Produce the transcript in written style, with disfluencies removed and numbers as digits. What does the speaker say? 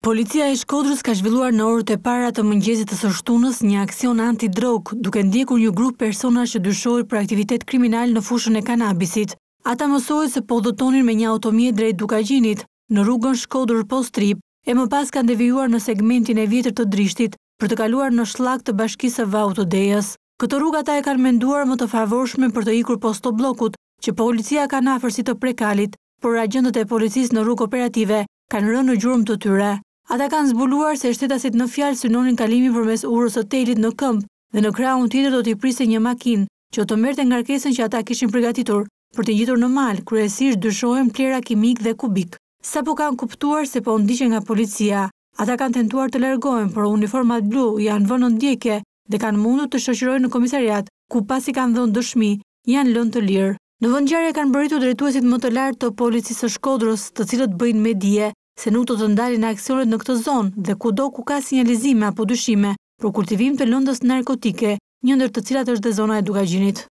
Policia e Shkodrës ka zhvilluar në orët e para të mëngjesit të së shtunës një aksion antidrog, duke ndjekur një grup personash që dyshohet për aktivitet kriminal në fushën e kanabisit. Ata mësohet se po udhëtonin me një automjet drejt Dukagjinit, në rrugën Shkodër Postrip, e më pas kanë devijuar në segmentin e vjetër të Drishtit për të kaluar në shllak të bashkisë së Vautodejës. Këtë rrugë ata e kanë menduar më të favorshme për të ikur postobllokut, që policia ka në afërsi të Prekalit, por agjentët e policisë në rrugë operative kanë rënë në gjurmë të tyre. Ata kanë zbuluar se shtetasit në fjalë synonin kalimin përmes urës së telit në këmbë dhe në krahun tjetër do t'i priste një makinë që të merrte ngarkesën që ata kishin përgatitur për të ngjitur në mal, kryesisht dyshohen plera kimik dhe kubik. Sapo kanë kuptuar se po ndiqen nga policia, ata kanë tentuar të largohen, por uniformat blu janë vënë në ndjekje dhe kanë mundur të shoqërojnë në komisariat, ku pasi kanë dhënë dëshmi, janë lënë të lirë. Në vendngjarje kanë mbërritur drejtuesit më të lartë të policisë së Shkodrës, të cilët bëjnë me dije se nuk do të ndalin aksionet në këtë zonë dhe kudo ku ka sinjalizime apo dyshime për kultivim të lëndës narkotike, një ndër të cilat është dhe zona e Dukagjinit.